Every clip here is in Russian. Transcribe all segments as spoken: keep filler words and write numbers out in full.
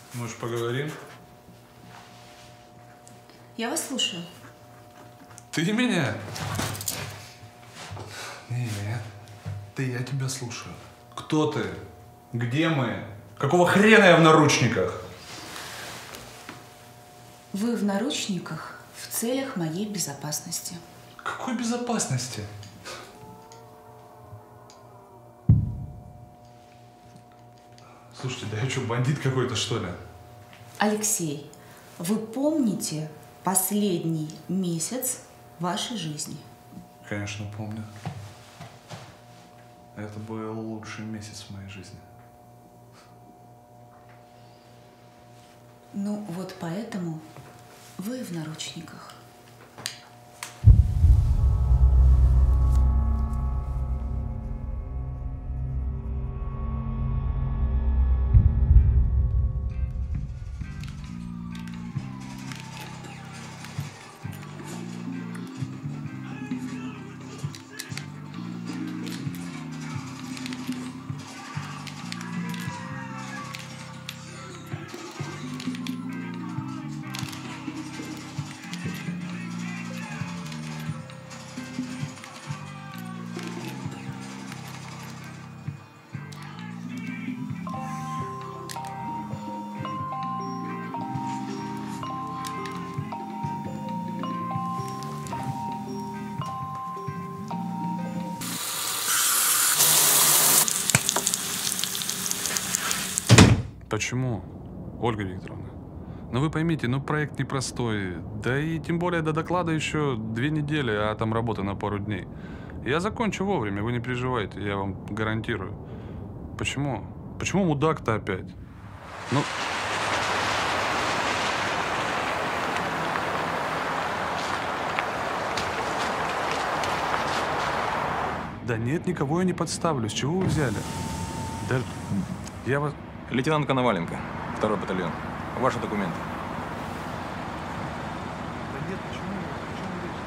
Может, поговорим? Я вас слушаю. Ты меня? Нет, ты, я тебя слушаю. Кто ты? Где мы? Какого хрена я в наручниках? Вы в наручниках в целях моей безопасности. Какой безопасности? Слушайте, да я что, бандит какой-то, что ли? Алексей, вы помните последний месяц вашей жизни? Конечно, помню. Это был лучший месяц в моей жизни. Ну, вот поэтому вы в наручниках. Почему, Ольга Викторовна? Ну вы поймите, ну проект непростой. Да и тем более до доклада еще две недели, а там работа на пару дней. Я закончу вовремя, вы не переживайте, я вам гарантирую. Почему? Почему мудак-то опять? Ну... Да нет, никого я не подставлю. С чего вы взяли? Да я вас... Лейтенант Коноваленко, второй батальон. Ваши документы. Да нет, почему? Почему речь?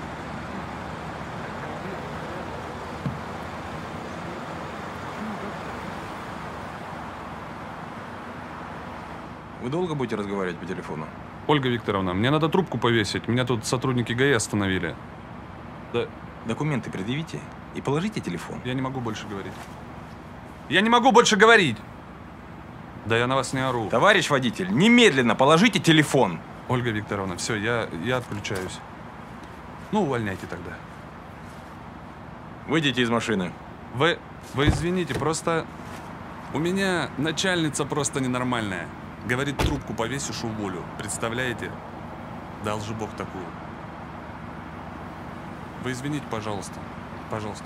Вы долго будете разговаривать по телефону? Ольга Викторовна, мне надо трубку повесить. Меня тут сотрудники ГАИ остановили. Да. Документы предъявите и положите телефон. Я не могу больше говорить. Я не могу больше говорить! Да я на вас не ору. Товарищ водитель, немедленно положите телефон. Ольга Викторовна, все, я, я отключаюсь. Ну, увольняйте тогда. Выйдите из машины. Вы, вы извините, просто у меня начальница просто ненормальная. Говорит, трубку повесишь, уволю. Представляете? Дал же Бог такую. Вы извините, пожалуйста. Пожалуйста.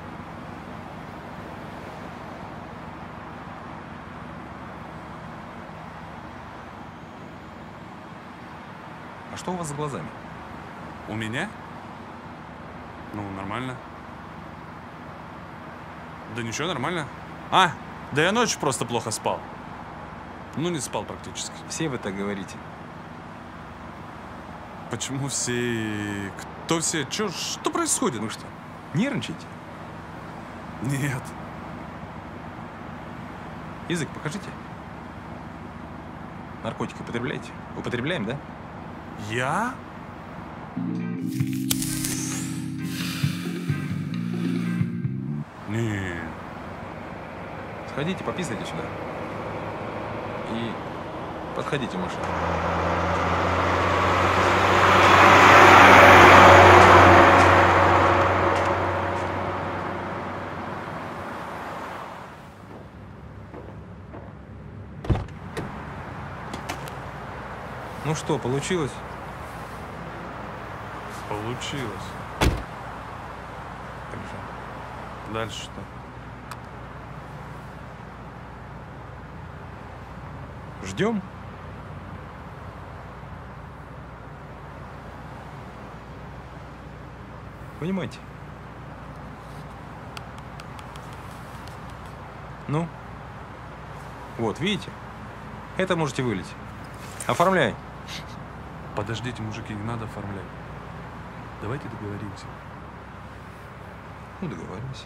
А что у вас с глазами? У меня? Ну, нормально. Да ничего, нормально. А, да я ночью просто плохо спал. Ну, не спал практически. Все вы так говорите. Почему все? Кто все? Чё, что происходит? Вы что, нервничаете? Нет. Язык покажите. Наркотики употребляете? Употребляем, да? Я? Не. Сходите, пописайте сюда. И подходите в машину. Ну что, получилось? Получилось. Хорошо. Дальше что? Ждем. Понимаете? Ну? Вот, видите? Это можете вылить. Оформляй. Подождите, мужики, не надо оформлять. Давайте договоримся. Ну, договоримся.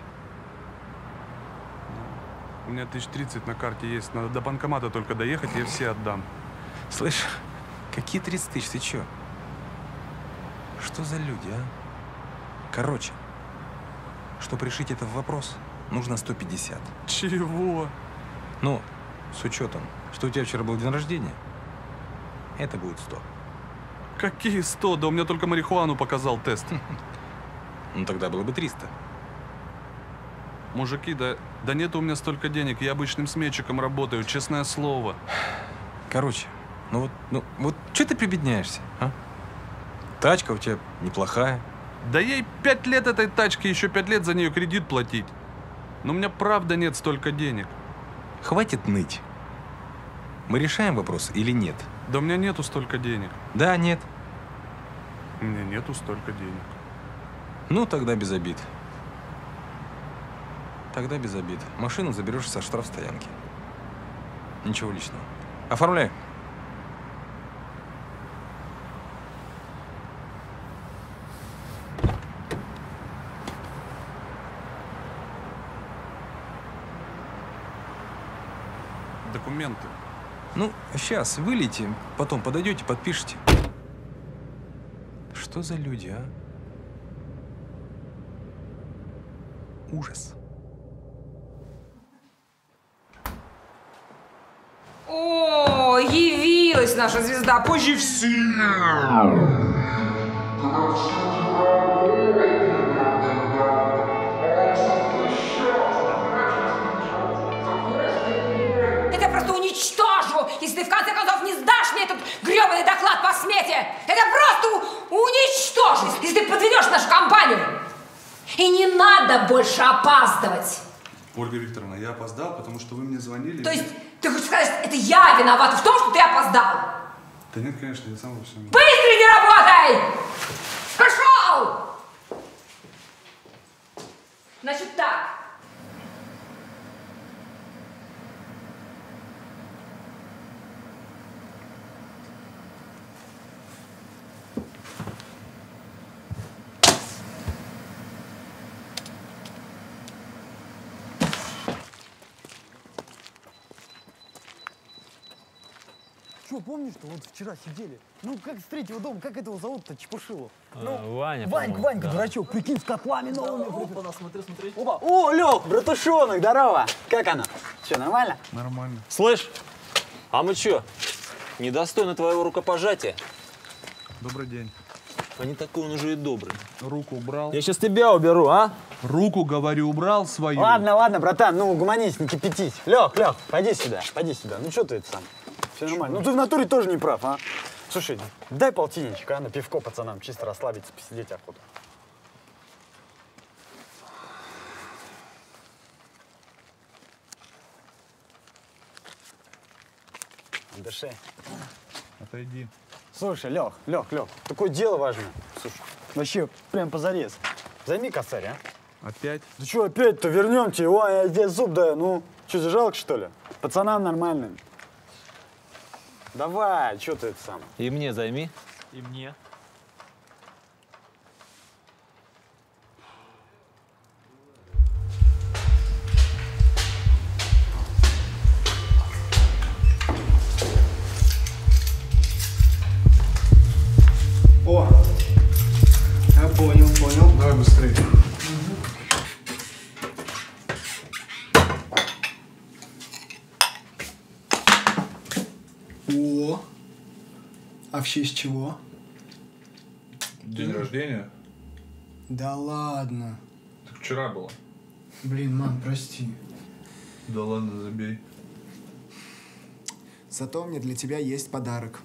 У меня тысяч тридцать на карте есть. Надо до банкомата только доехать, я все отдам. Слышь, какие тридцать тысяч, ты чё? Что за люди, а? Короче, чтобы решить этот вопрос, нужно сто пятьдесят. Чего? Ну, с учетом, что у тебя вчера был день рождения, это будет сто. Какие сто? Да у меня только марихуану показал тест. Ну, тогда было бы триста. Мужики, да, да нет у меня столько денег. Я обычным сметчиком работаю, честное слово. Короче, ну вот, ну вот, что ты прибедняешься, а? Тачка у тебя неплохая. Да ей пять лет этой тачки, еще пять лет за нее кредит платить. Но у меня правда нет столько денег. Хватит ныть. Мы решаем вопрос или нет? Да у меня нету столько денег. Да, нет. У меня нету столько денег. Ну, тогда без обид. Тогда без обид. Машину заберешь со штрафстоянки. Ничего личного. Оформляй. Документы. Ну, сейчас вылейте, потом подойдете, подпишите. Что за люди, а? Ужас. О, явилась наша звезда позже всех. Это просто уничтожу, если ты в конце концов не сдашь мне этот гребаный доклад по смете. Это просто уничтожу, если ты подведешь нашу компанию. И не надо больше опаздывать. Ольга Викторовна, я опоздал, потому что вы мне звонили. То есть ты хочешь сказать, это я виновата в том, что ты опоздал? Да нет, конечно, я сам во всем. Быстрее работай! Пошел! Значит так. Что, помнишь, что вот вчера сидели? Ну, как с третьего дома, как этого зовут-то, Чепушилу? Ну, А, Ваня, Ванька, Ванька, да. дурачок, прикинь, с котлами новыми. Опа, смотри, смотри. Опа. О, Лёх, братушонок, здорово. Как она? Что, нормально? Нормально. Слышь, а мы чё, недостойны твоего рукопожатия? Добрый день. А не такой он уже и добрый. Руку убрал. Я сейчас тебя уберу, а? Руку, говорю, убрал свою. Ладно, ладно, братан, ну, угомонись, не кипятись. Лёх, Лёх, пойди сюда, пойди сюда. Ну, что ты это сам? Все нормально. Ну, ты в натуре тоже не прав, а? Слушай, дай полтинничек, а, на пивко пацанам, чисто расслабиться, посидеть охоту. Дыши. Отойди. Слушай, Лёх, Лёх, Лёх, такое дело важное. Слушай, вообще прям позарез. Займи косарь, а? Опять? Да что опять-то, вернемте его, я тебе зуб даю. Ну, что, за жалко, что ли? Пацанам нормальным. Давай, что ты это сам? И мне займи. И мне. О, я понял, понял. Давай быстрее. О, а в честь чего? День рождения? Да ладно. Так вчера было. Блин, мам, прости. Да ладно, забей. Зато у меня для тебя есть подарок.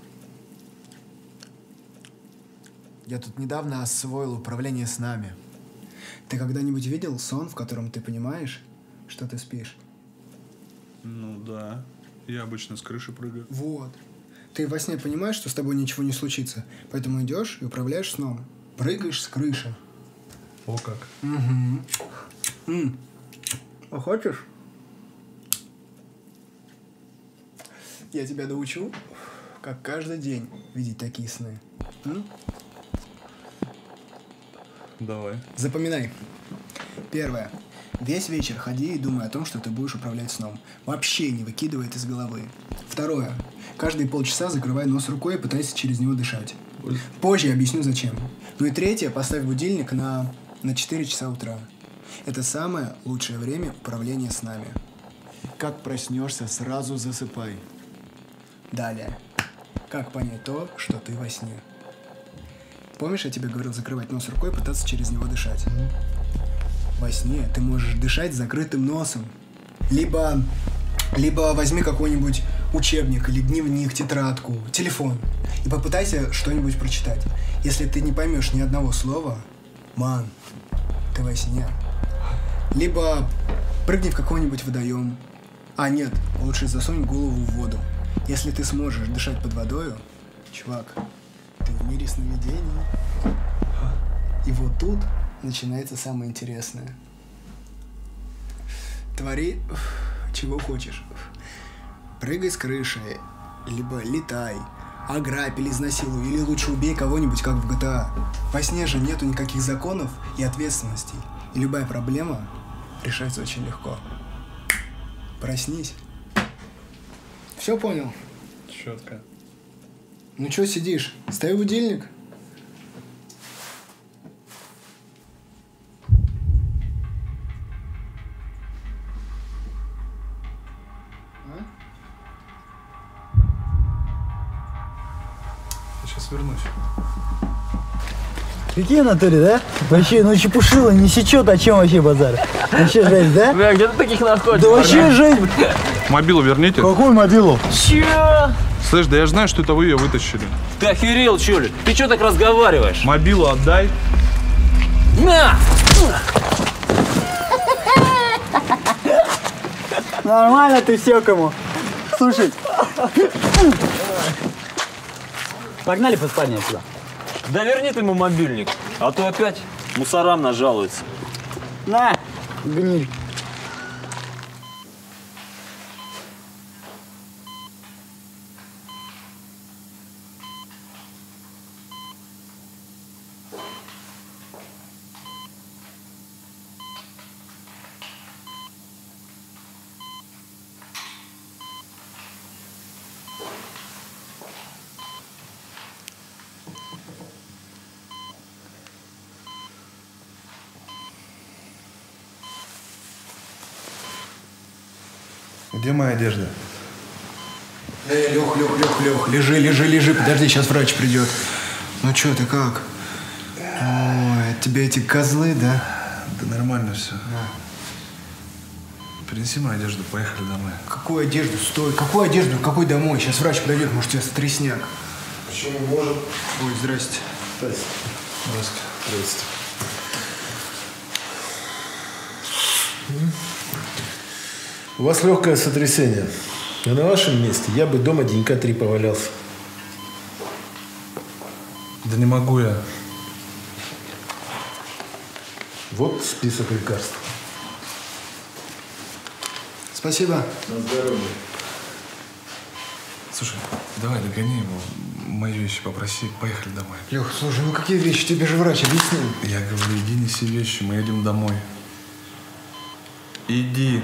Я тут недавно освоил управление снами. Ты когда-нибудь видел сон, в котором ты понимаешь, что ты спишь? Ну да. Я обычно с крыши прыгаю. Вот. Ты во сне понимаешь, что с тобой ничего не случится, поэтому идешь и управляешь сном. Прыгаешь с крыши. О как. Угу. М. А хочешь? Я тебя доучу, как каждый день видеть такие сны. М? Давай. Запоминай. Первое. Весь вечер ходи и думай о том, что ты будешь управлять сном. Вообще не выкидывай это из головы. Второе. Каждые полчаса закрывай нос рукой и пытайся через него дышать. Позже я объясню зачем. Ну и третье. Поставь будильник на, на четыре часа утра. Это самое лучшее время управления снами. Как проснешься, сразу засыпай. Далее. Как понять то, что ты во сне? Помнишь, я тебе говорил закрывать нос рукой и пытаться через него дышать? Во сне ты можешь дышать с закрытым носом. Либо, либо возьми какой-нибудь учебник или дневник, тетрадку, телефон и попытайся что-нибудь прочитать. Если ты не поймешь ни одного слова, ман, ты во сне. Либо прыгни в какой-нибудь водоем. А нет, лучше засунь голову в воду. Если ты сможешь дышать под водою, чувак, ты в мире сновидений. И вот тут начинается самое интересное. Твори, чего хочешь. Прыгай с крыши, либо летай, ограбь или изнасилуй, или лучше убей кого-нибудь, как в джи ти эй. Во сне же нету никаких законов и ответственностей. И любая проблема решается очень легко. Проснись. Все понял? Четко. Ну чё сидишь? Ставь будильник. Я сейчас вернусь. Какие в натуре, да? Вообще, ну чепушило, не сечет, о чем вообще базар? Вообще жесть, да? Бля, где ты таких находишь? Да вообще жесть. Мобилу верните. Какую мобилу? Чё? Слышь, да я же знаю, что это вы ее вытащили. Ты охерел, чё ли? Ты чё так разговариваешь? Мобилу отдай. На! Нормально ты все кому. Слушай. Погнали по спальне отсюда. Да верни ты ему мобильник, а то опять мусорам нажалуется. На, гниль. Где моя одежда? Эй, Лех, Лех, Лех, Лех, лежи, лежи, лежи, подожди, сейчас врач придет. Ну чё, ты как? Ой, от тебя эти козлы, да? Да нормально все. Принеси мою одежду, поехали домой. Какую одежду? Стой, какую одежду? Какой домой? Сейчас врач подойдет, может, у тебя стресняк. Почему может? Ой, здрасте. Здрасте. Здрасте. Здрасте. У вас легкое сотрясение. Но на вашем месте я бы дома денька три повалялся. Да не могу я. Вот список лекарств. Спасибо. На здоровье. Слушай, давай догони его, мои вещи попроси, поехали домой. Лех, слушай, ну какие вещи? Тебе же врач объяснил. Я говорю, иди неси вещи, мы едем домой. Иди.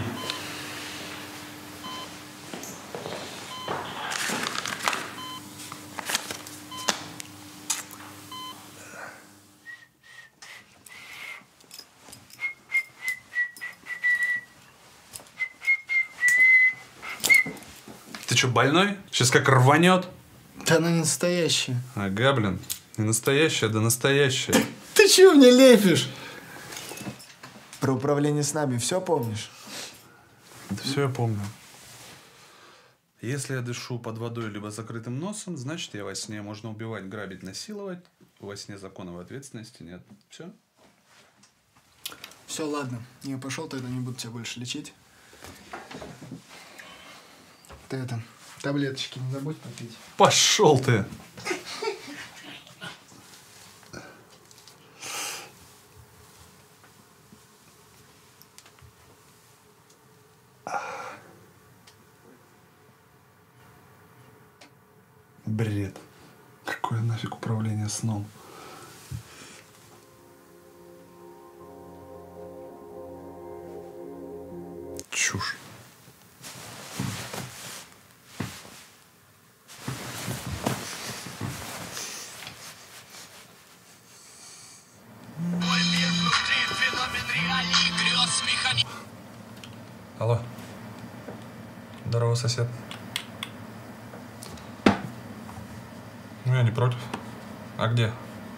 Ты что, больной? Сейчас как рванет? Да она не настоящая. Ага, блин. Не настоящая, да настоящая. Ты чего мне лепишь? Про управление снами все помнишь? Да все я помню. Если я дышу под водой либо закрытым носом, значит я во сне. Можно убивать, грабить, насиловать. Во сне законов ответственности нет. Все? Все, ладно. Я пошел, тогда не буду тебя больше лечить. Ты это, таблеточки не забудь попить. Пошел ты! Бред. Какое нафиг управление сном? Здорово, сосед. Ну, я не против. А где?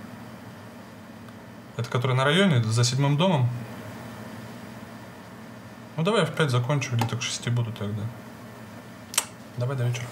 Это который на районе, за седьмым домом? Ну, давай я в пять закончу, где-то к шести буду тогда. Давай до вечера.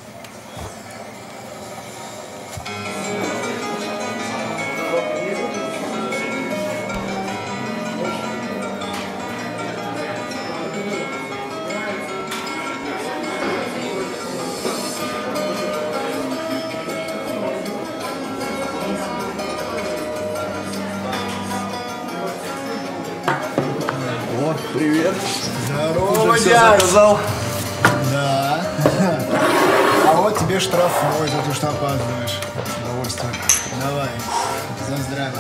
Привет. Здорово, Уже все дядь. заказал? Да. А вот тебе штрафой за то, что опаздываешь. С удовольствием. Давай, за здравие.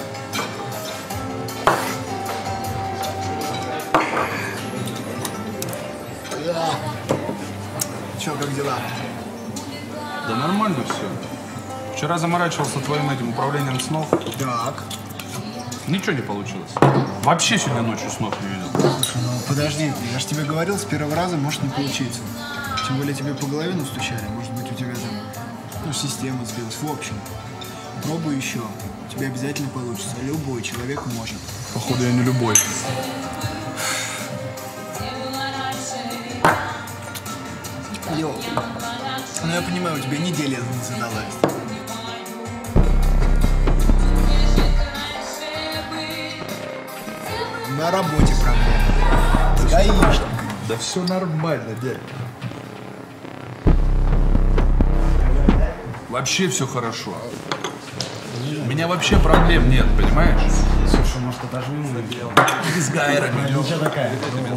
Да. Че, как дела? Да нормально все. Вчера заморачивался твоим этим управлением снов. Так. Ничего не получилось. Вообще сегодня ночью снов не видел. Слушай, ну подожди, я же тебе говорил, с первого раза может не получиться. Тем более тебе по голове настучали. Может быть, у тебя там, ну, система сбилась. В общем, пробуй еще. У тебя обязательно получится. Любой человек может. Походу, я не любой. Йоу. Ну я понимаю, у тебя неделя не задалась. На работе проблема. С гаишником. Да все нормально, дядь. Вообще все хорошо. У меня вообще проблем нет, понимаешь? Слушай, может, отожми ему дело? Не с гайрами. Ничего такая.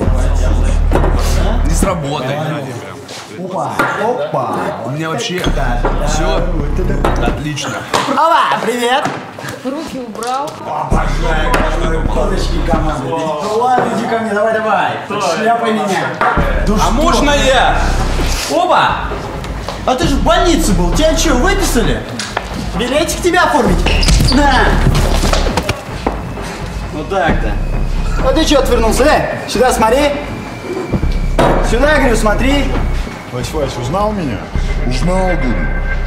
Не с работой. Опа, опа. У меня вообще все отлично. Ова, привет. Руки убрал. Обожаю, когда фоточки команды. Ну ладно, иди ко мне, давай, давай. Шляпой меня. А можно я? Оба! А ты же в больнице был, тебя что, выписали? Билетик тебе оформить? На! Вот так-то. А ты что отвернулся? Э, сюда смотри. Сюда, я говорю, смотри. Вась, Вась, узнал меня? Узнал, говорю.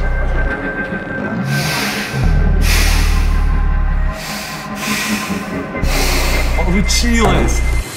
Получилось!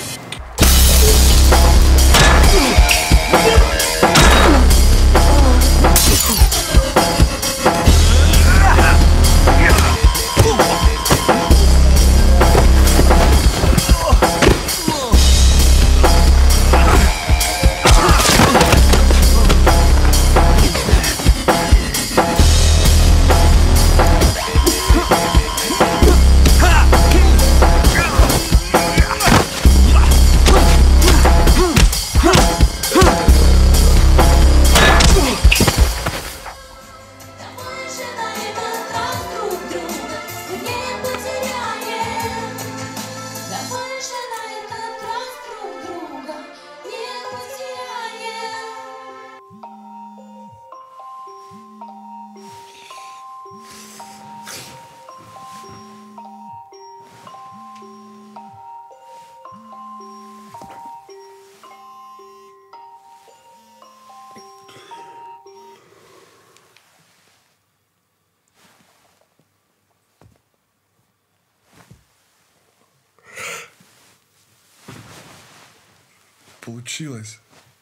Получилось.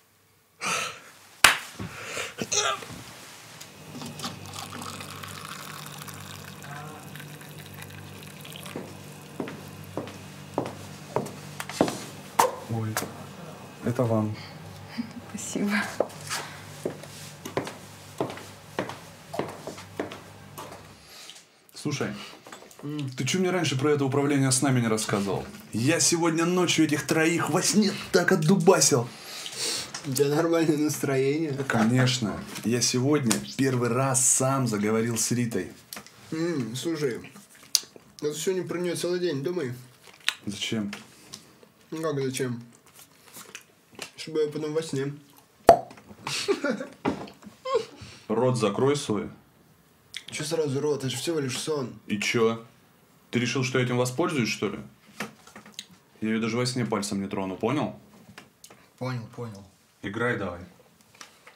Ой, это вам. Спасибо. Слушай, ты что мне раньше про это управление с нами не рассказывал? Я сегодня ночью этих троих во сне так отдубасил. У тебя нормальное настроение. Конечно. Я сегодня первый раз сам заговорил с Ритой. М, слушай, а ты сегодня про нее целый день думай. Зачем? Ну как зачем? Чтобы я потом во сне. Рот закрой свой. Че сразу рот? Это же всего лишь сон. И чё? Ты решил, что я этим воспользуюсь, что ли? Я ее даже во сне пальцем не трону, понял? Понял, понял. Играй давай.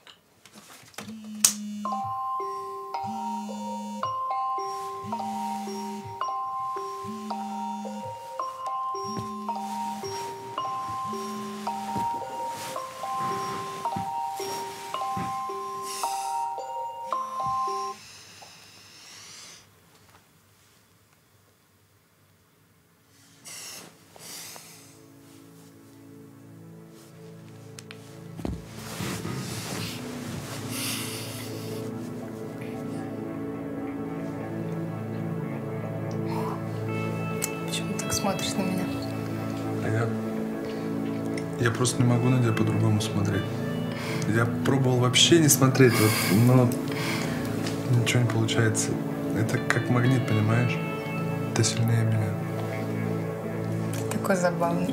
смотришь на меня? Я... Я просто не могу на тебя по-другому смотреть. Я пробовал вообще не смотреть, вот, но ничего не получается. Это как магнит, понимаешь? Ты сильнее меня. Ты такой забавный.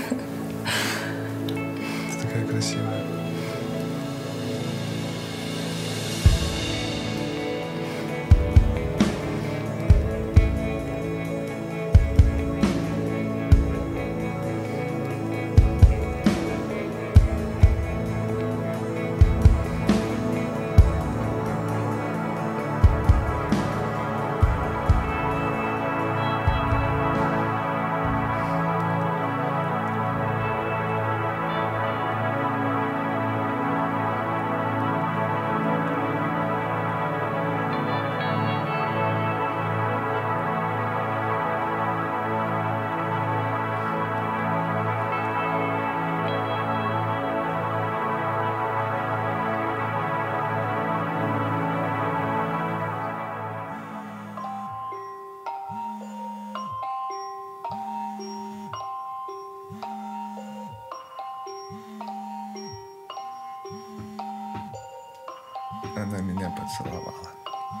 Ты такая красивая. Она меня поцеловала.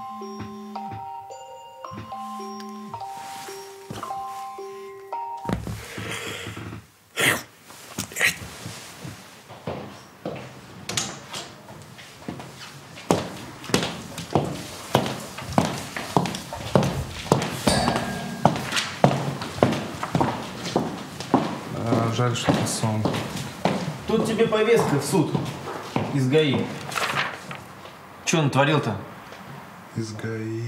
А, жаль, что это сон. Тут тебе повестка в суд из ГАИ. Че он натворил-то? Из ГАИ.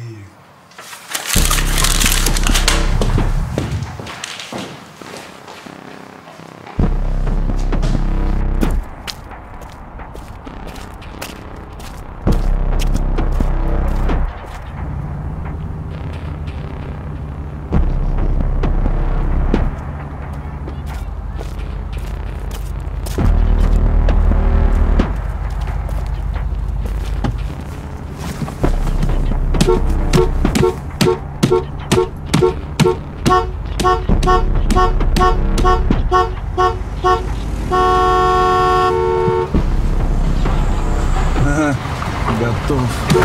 Готов.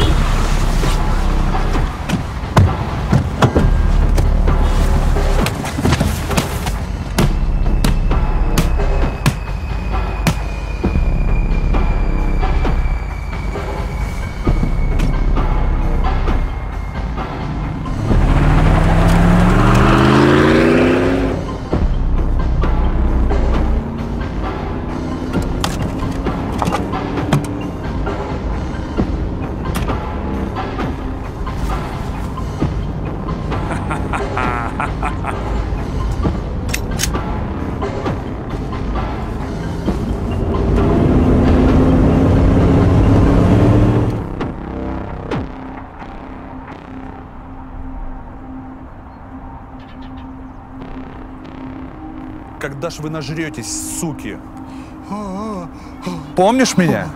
Когда ж вы нажретесь, суки? Помнишь меня?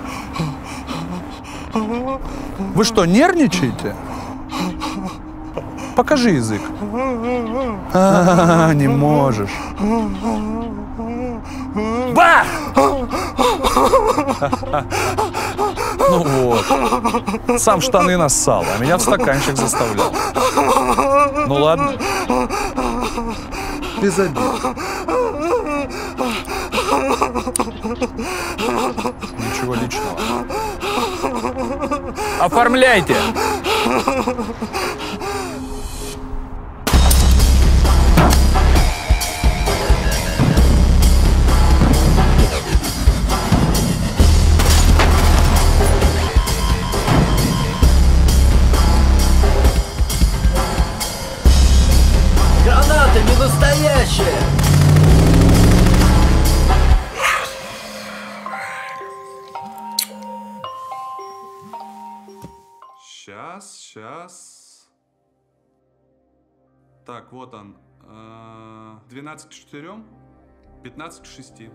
Вы что, нервничаете? Покажи язык. А, не можешь. Бах! Ну вот. Сам в штаны нассал, а меня в стаканчик заставлял. Ну ладно. Без обид. Ничего личного. Оформляйте! Граната не настоящая! Сейчас, сейчас. Так, вот он. двенадцать к четырем, пятнадцать к шести.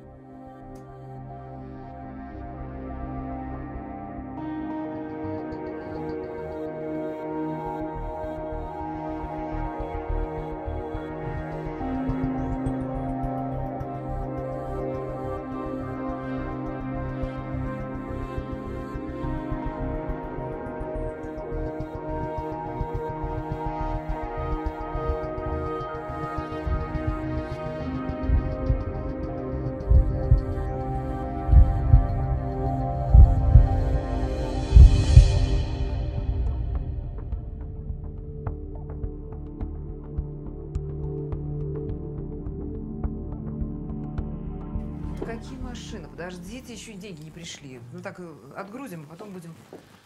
Подождите, еще и деньги не пришли. Ну так, отгрузим, а потом будем...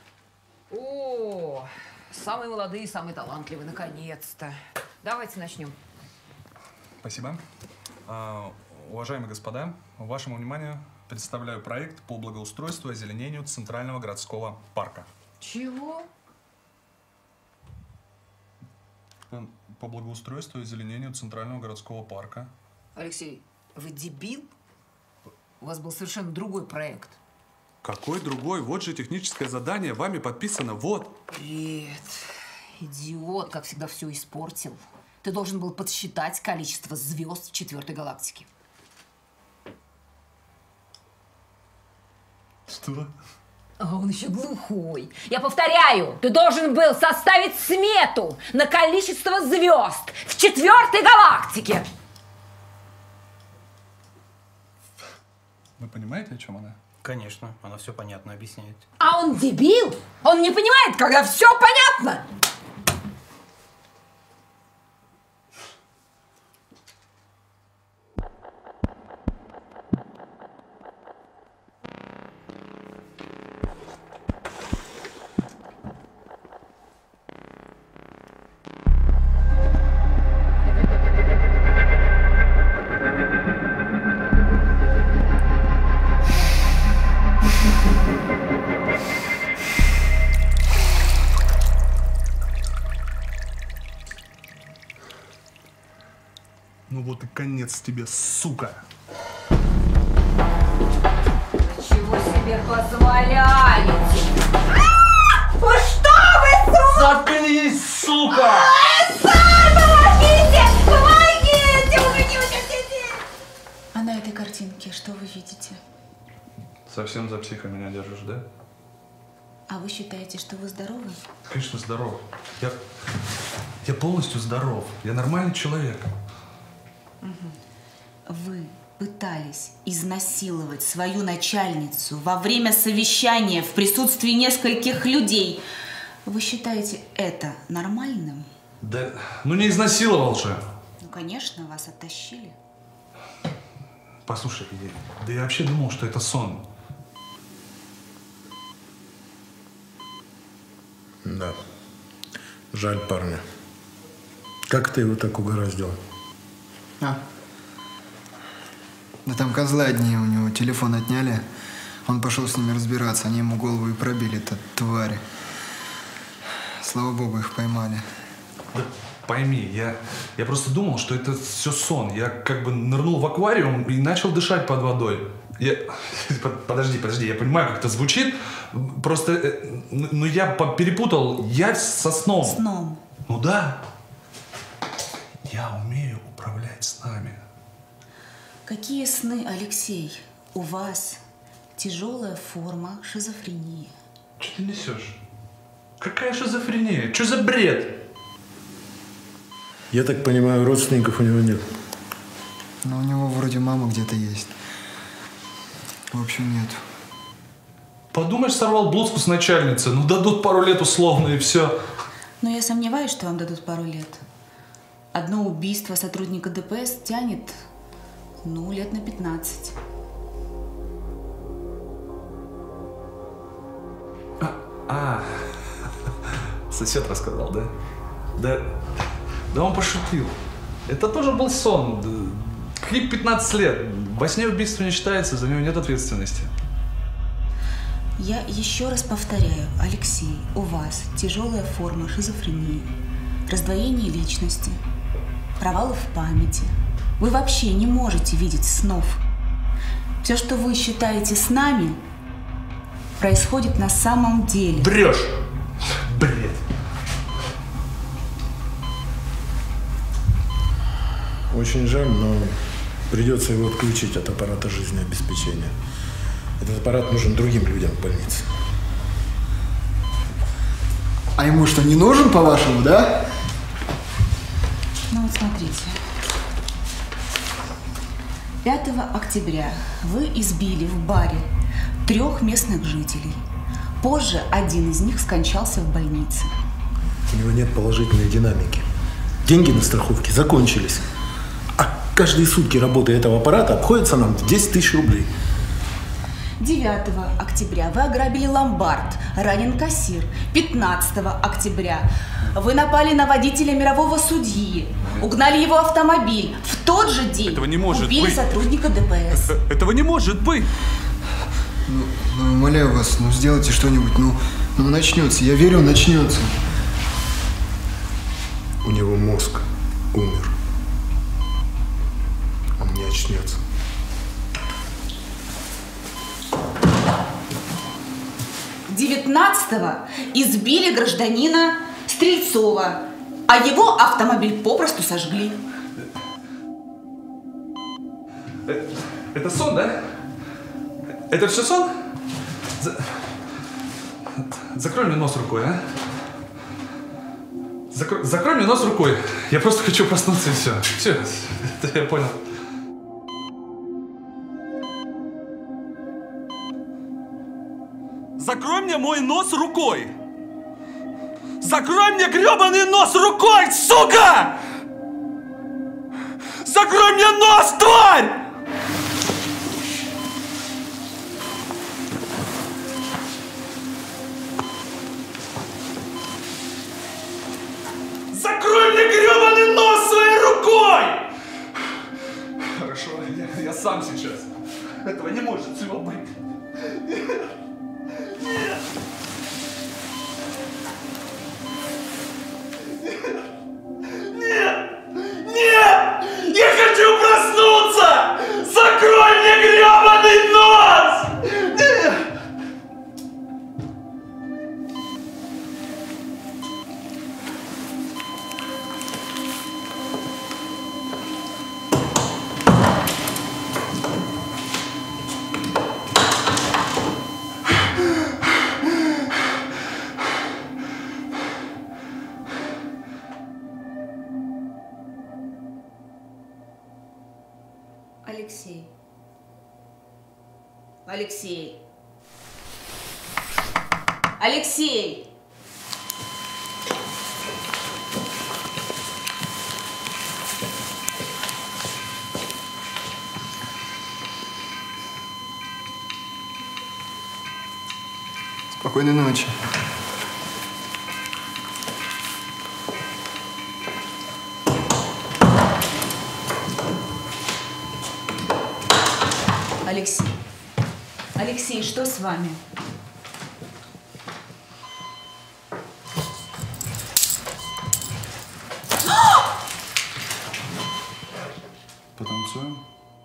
О, самые молодые, самые талантливые, наконец-то. Давайте начнем. Спасибо. А, уважаемые господа, вашему вниманию представляю проект по благоустройству и озеленению Центрального городского парка. Чего? По благоустройству и озеленению Центрального городского парка. Алексей, вы дебил? У вас был совершенно другой проект. Какой другой? Вот же техническое задание, вами подписано, вот. Привет. Идиот, как всегда, все испортил. Ты должен был подсчитать количество звезд в четвертой галактике. Что? А он еще глухой. Я повторяю, ты должен был составить смету на количество звезд в четвертой галактике. Вы понимаете, о чем она? Конечно, она все понятно объясняет. А он дебил? Он не понимает, когда все понятно. Ну вот и конец тебе, сука! Чего себе позволяете? Вы что, вы сука? Заткнись, сука! Сай, помогите! Помогите! Помогите! А на этой картинке что вы видите? Совсем за психа меня держишь, да? А вы считаете, что вы здоровы? Конечно, здоров. Я, я полностью здоров. Я нормальный человек. Вы пытались изнасиловать свою начальницу во время совещания в присутствии нескольких людей. Вы считаете это нормальным? Да, ну не изнасиловал же. Ну, конечно, вас оттащили. Послушай, я, да я вообще думал, что это сон. Да. Жаль парня. Как ты его так угораздил? А. Да там козлы одни, у него телефон отняли. Он пошел с ними разбираться, они ему голову и пробили, это твари. Слава богу, их поймали. Да пойми, я, я просто думал, что это все сон. Я как бы нырнул в аквариум и начал дышать под водой. Я... Подожди, подожди, я понимаю, как это звучит. Просто, ну я перепутал, я со сном. Сном? Ну да. Я умею управлять снами. Какие сны, Алексей? У вас тяжелая форма шизофрении. Что ты несешь? Какая шизофрения? Что за бред? Я так понимаю, родственников у него нет. Но у него вроде мама где-то есть. В общем, нет. Подумаешь, сорвал блузку с начальницы. Ну, дадут пару лет условно, и все. Но я сомневаюсь, что вам дадут пару лет. Одно убийство сотрудника ДПС тянет, ну, лет на пятнадцать. А, а, сосед рассказал, да? Да, да он пошутил. Это тоже был сон. Клип пятнадцать лет. Во сне убийство не считается, за него нет ответственности. Я еще раз повторяю, Алексей, у вас тяжелая форма шизофрении, раздвоение личности, провалы в памяти. Вы вообще не можете видеть снов. Все, что вы считаете снами, происходит на самом деле. Брешь! Бред! Очень жаль, но придется его отключить от аппарата жизнеобеспечения. Этот аппарат нужен другим людям в больнице. А ему что, не нужен, по-вашему, да? Ну вот смотрите. пятого октября вы избили в баре трех местных жителей. Позже один из них скончался в больнице. У него нет положительной динамики. Деньги на страховке закончились. А каждые сутки работы этого аппарата обходится нам в десять тысяч рублей. девятого октября вы ограбили ломбард, ранен кассир. пятнадцатого октября вы напали на водителя мирового судьи, угнали его автомобиль. В тот же день Этого не может убили быть. сотрудника ДПС. Этого не может быть! Ну, ну, умоляю вас, ну сделайте что-нибудь, ну, ну начнется, я верю, начнется. У него мозг умер. Он не очнется. девятнадцатого избили гражданина Стрельцова, а его автомобиль попросту сожгли. Это сон, да? Это все сон? За... Закрой мне нос рукой, а? Закрой, закрой мне нос рукой. Я просто хочу проснуться и все. Все, это я понял. Закрой мне мой нос рукой! Закрой мне гребаный нос рукой, сука! Закрой мне нос, тварь! Закрой мне гребаный нос своей рукой! Хорошо, я, я сам сейчас. Этого не может всего быть. Нет! Нет! Нет! Я хочу проснуться! Закрой мне гребаный нос! Нет! Алексей. Алексей. Алексей! Спокойной ночи. Алексей. Алексей, что с вами? Потанцуем?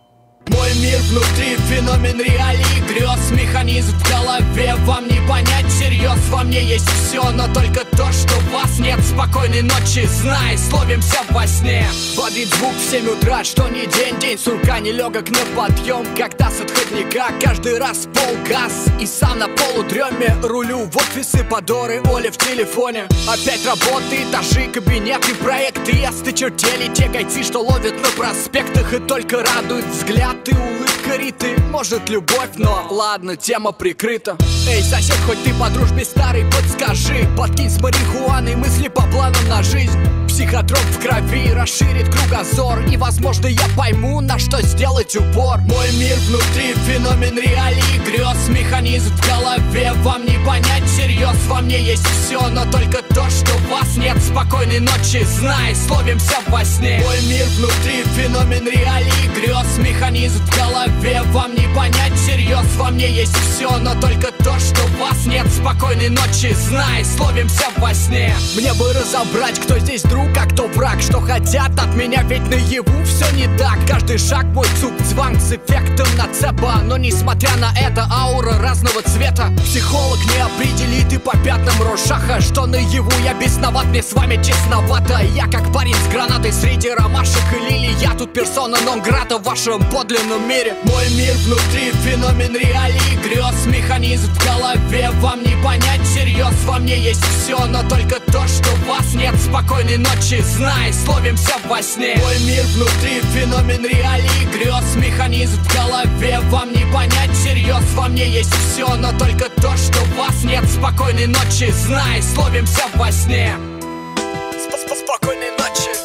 Мой мир внутри, феномен реалий, грез, механизм в голове. Вам не понять всерьез, во мне есть все, но только то, что вас нет. Спокойной ночи, знай, словимся во сне. Бодрит звук в семь утра, что не день, день сурка нелегок на подъем, когда с отходника каждый раз полгаз. И сам на полудреме рулю в офисы подоры, Оля в телефоне. Опять работы, этажи, кабинеты, проекты, ясты чертели, те гайцы, что ловят на проспектах и только радует взгляд. Ты улыбка Риты, может любовь, но ладно, тема прикрыта. Эй, сосед, хоть ты по дружбе старый, подскажи, подкинь с марихуаной мысли по планам на жизнь. Психотроп в крови расширит кругозор, и возможно я пойму, на что сделать упор. Мой мир внутри, феномен реалий, грез, механизм в голове. Вам не понять всерьез, во мне есть все, но только то, что вас нет. Спокойной ночи, знай, словимся во сне. Мой мир внутри, феномен реалий, грез, механизм в голове. Вам не понять всерьез, во мне есть все, но только то, что вас нет. Спокойной ночи, знай, словимся во сне. Мне бы разобрать, кто здесь друг, а кто враг, что хотят от меня, ведь наяву все не так. Каждый шаг мой цук-цванг с эффектом нацеба, но несмотря на это аура разного цвета. Психолог не определит и по пятнам Рошаха, что наяву я бесноват, мне с вами честновато. Я как парень с гранатой среди ромашек и лилий, я тут персона нон-грата в вашем подлинном мире. Мой мир внутри, феномен реалий, грез, механизм в голове. Вам не понять всерьез, во мне есть все, но только то, что вас нет. Спокойной ночи, знай, словимся во сне. Мой мир внутри, феномен реалий, грез, механизм в голове. Вам не понять всерьез, во мне есть все, но только то, что вас нет. Спокойной ночи, знай, словимся во сне. Спокойной ночи.